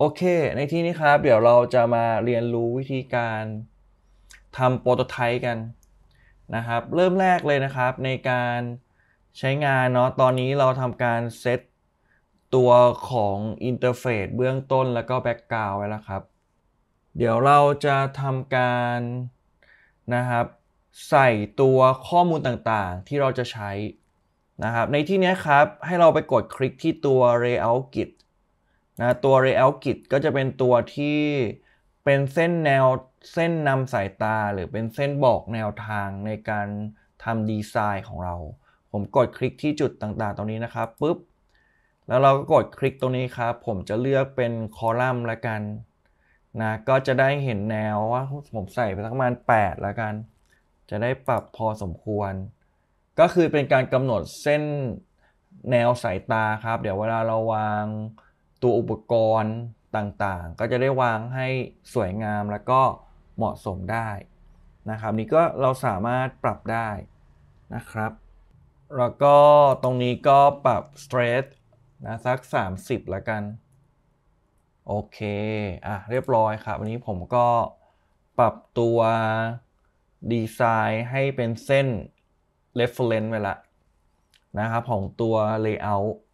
โอเคในที่นี้ครับเดี๋ยวเราจะมาเรียนรู้วิธีการทำโปรโตไทป์กันนะครับเริ่มแรกเลยนะครับในการใช้งานเนาะตอนนี้เราทำการเซตตัวของอินเทอร์เฟซเบื้องต้นแล้วก็แบ็กกราวด์ไว้แล้วครับเดี๋ยวเราจะทำการนะครับใส่ตัวข้อมูลต่างๆที่เราจะใช้นะครับในที่นี้ครับให้เราไปกดคลิกที่ตัว Layout Grid นะตัว Layout Grid ก็จะเป็นตัวที่เป็นเส้นแนวเส้นนำสายตาหรือเป็นเส้นบอกแนวทางในการทำดีไซน์ของเราผมกดคลิกที่จุดต่างๆตรงนี้นะครับปุ๊บแล้วเราก็กดคลิกตรงนี้ครับผมจะเลือกเป็นคอลัมน์ละกันนะก็จะได้เห็นแนวว่าผมใส่ไปประมาณ8ละกันจะได้ปรับพอสมควรก็คือเป็นการกำหนดเส้นแนวสายตาครับเดี๋ยวเวลาเราวางตัวอุปกรณ์ต่างๆก็จะได้วางให้สวยงามแล้วก็เหมาะสมได้นะครับนี่ก็เราสามารถปรับได้นะครับแล้วก็ตรงนี้ก็ปรับ stress นะสัก30แล้วกันโอเคเรียบร้อยครับวันนี้ผมก็ปรับตัวดีไซน์ให้เป็นเส้น reference ไว้ละนะครับของตัว layout